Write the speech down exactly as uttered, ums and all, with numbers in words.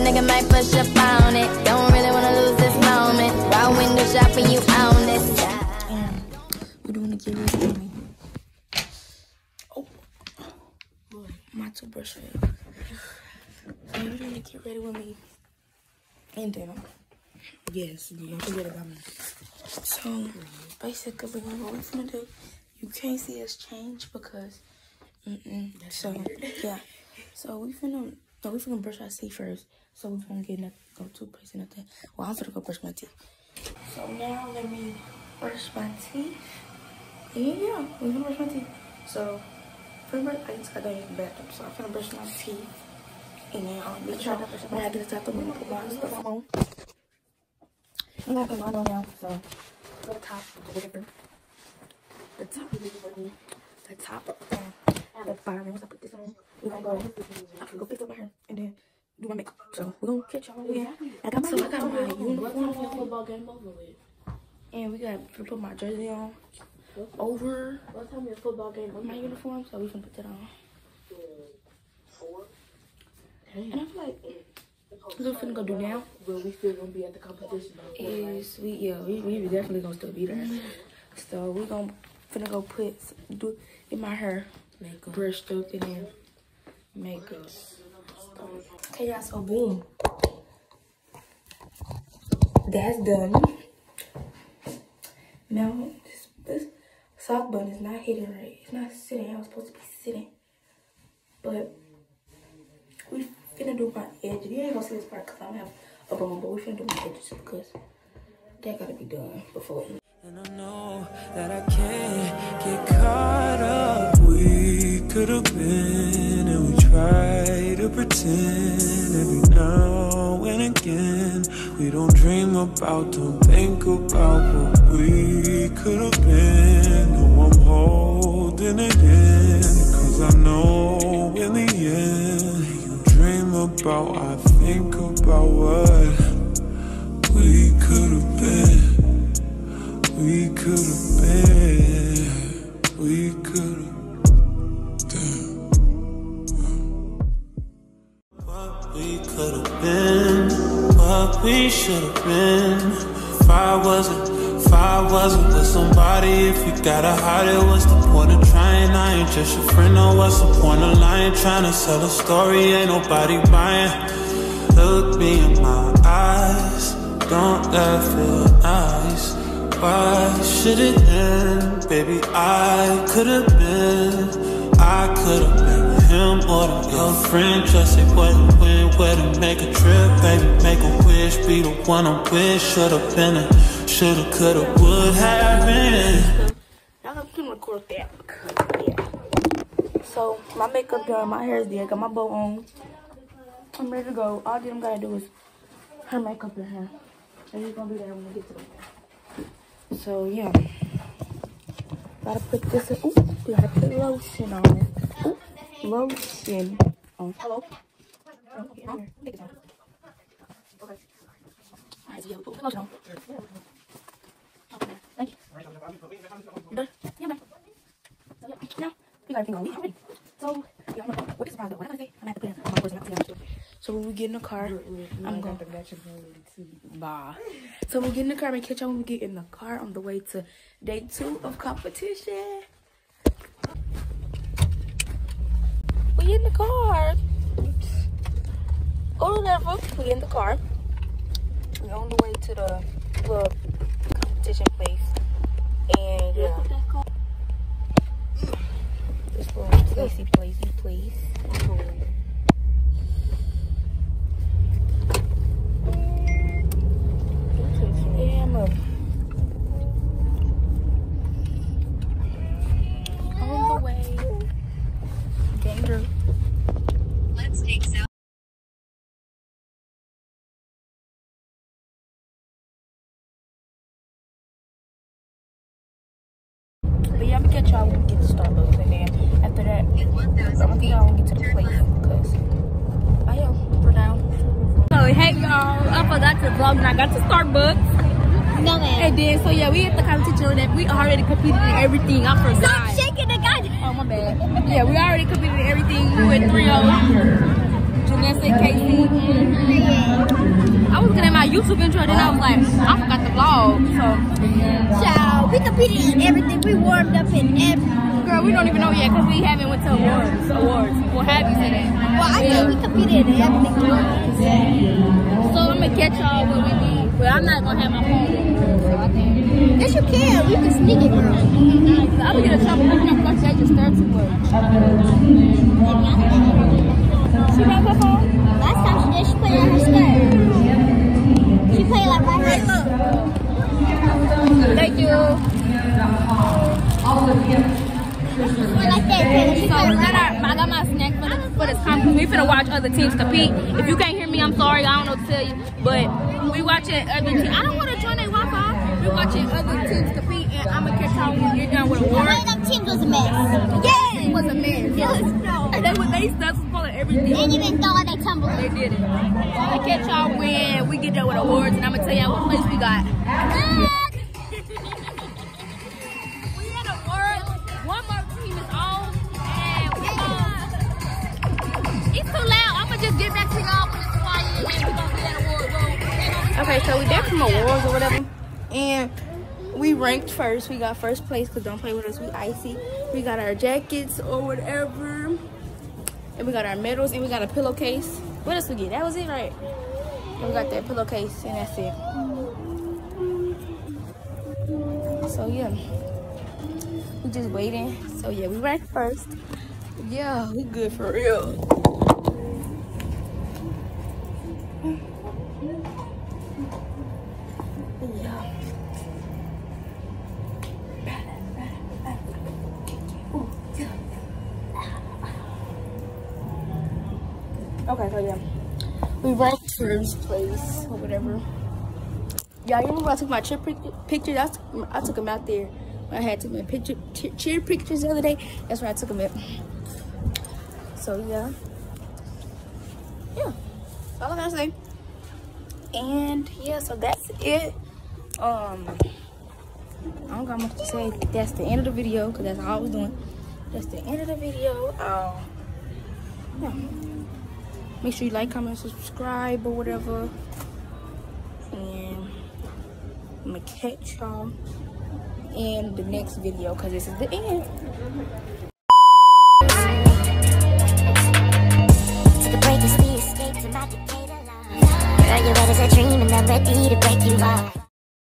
nigga might push up on it. Don't really wanna lose this moment. While window shopping, you own this. And we're doing a get ready with me. Oh, my toothbrush failed. So we're doing a get ready with me. And then, yes, don't forget about me. So basically, what we're gonna do, you can't see us change because, mm-mm. So yeah, so we finna, no, we finna brush our teeth first. So we finna get nothing, go toothpaste and nothing. Well, I'm finna go brush my teeth. So now let me brush my teeth. And yeah, we're gonna brush my teeth. So for brush, I just got done in the bathroom, so I'm finna brush my teeth. And then I'll be trying to, when I get to the top, I'm gonna put my stuff on. I'm not gonna go now, so the top, whatever. The top is for me. The top up down. The bottom. Once I put this on, we're gonna go. I'm gonna go fix up my hair and then do my makeup. So we're gonna catch y'all. Yeah. I got my, so I got my uniform. Football game over with. And we got to put my jersey on over. What time your football game over? My uniform, so we can put that on. Four. And I feel like what we're finna go do now. But we still gonna be at the competition. Is we yeah we we definitely gonna still be there. So we gonna finna go put do in my hair, makeup, brushed up, and then makeup. Okay, y'all. So boom, that's done. Now this, this sock button is not hitting right. It's not sitting. I was supposed to be sitting, but we finna do my edges. You ain't gonna see this part because I don't have a bone, but we finna do my edges because that gotta be done before. And I know that I can't get caught up. We could have been, and we try to pretend every now and again. We don't dream about, don't think about what we could have been. No, I'm holding it in, cause I know in the end, you dream about, I think about what we could have been. We could have been, we could have, damn. What we could have been, what we should have been. If I wasn't, if I wasn't with somebody, if you gotta hide it, what's the point of trying? I ain't just your friend, no, what's the point of lying? Trying to sell a story, ain't nobody buying. Look me in my eyes, don't that feel nice? Why should it end? Baby, I could've been, I could've been with him or the girlfriend. Just say what and when, where to make a trip. Baby, make a wish, be the one I'm with. Should've been a, should've, could've, would have been. Y'all can record that because, yeah. So, my makeup done, my hair's there, got my bow on. I'm ready to go. All them gotta do is her makeup and hair. And we're gonna do that when we get to the So yeah, gotta put this in. Ooh, we gotta put lotion on it. Ooh, lotion on. Hello? Oh, okay, I'm here. Take it down. Okay. Alright, so yeah, we put lotion on. Okay, thank you. You done? Yeah, I'm done. So yeah, now we got everything on. I'm ready. So, yeah, I'm gonna, what is the surprise though? What am I gonna say? I'm gonna have to put it in my person. I'm gonna So when we get in the car, I'm going to match bye. So we get in the car and catch y'all when we get in the car on the way to day two of competition. We in the car. Oh, whatever. We in the car. We on the way to the little competition place. And yeah, this little placey, placey, place. On the way. Danger. Let's take South. But yeah, I'm gonna catch y'all when we get to Starbucks, and then after that, I'm gonna get y'all when we get to the place. Because I am for now. So hey y'all, I forgot to vlog and I got to Starbucks. No man. And then so yeah, we at the competition that we already competed in everything. I forgot. Stop shaking the guy. Oh my bad. Yeah, we already competed in everything. We went three oh. Janessa Casey. I was looking at my YouTube intro, then I was like, I forgot the vlog. So, Child, we competed in everything. We warmed up in everything. girl, we don't even know yet because we haven't went to awards. Awards. Well, have you said that? Well, I know we competed in everything. So I'm gonna catch y'all when we leave. But I'm not gonna have my phone with me, so I think. Yes, you can. We can sneak it, girl. I'm gonna get a trouble picking up because they just stir too much. She got her phone? Last time she did, she put it on her skirt. She put it like right here. Thank you. Like that, Taylor. She So put we it got right our, I got my snack for, the, for this conference. We finna watch other teams compete. If you can't hear me, I'm sorry. I don't know what to tell you. But we watching other teams. I don't want to join their Wi-Fi. We watching other teams compete, and I'm gonna catch y'all when we get done with awards. One of them teams was a mess. Yes, it was a mess. Yes, no. They was they stuff pulling everything. They didn't even throw it, they tumbled. They did it. I'm gonna catch y'all when we get done with awards, and I'm gonna tell y'all what place we got. We had awards. One more team is on, and we um, it's too loud. I'm gonna just get back to y'all when it's quiet, and then we gonna be at awards. Okay, so we back from awards or whatever, and we ranked first. We got first place because don't play with us. We icy. We got our jackets or whatever. And we got our medals and we got a pillowcase. What else we get? That was it, right? And we got that pillowcase and that's it. So yeah. We just waiting. So yeah, we ranked first. Yeah, we good for real. Yeah. Okay, so yeah, we ranked first place or whatever. Y'all remember when I took my cheer pictures? I took, I took them out there. I had took my picture cheer pictures the other day. That's where I took them at. So yeah, yeah, that's all I gotta say. And yeah, so that's it. Um, I don't got much to say. That's the end of the video because that's all I was doing. That's the end of the video. Um, yeah. Make sure you like, comment, subscribe, or whatever. And I'm gonna catch y'all in the next video because this is the end. To the break, you see escape to my dictator love. Girl, you're ready to dream and I'm ready to break you off.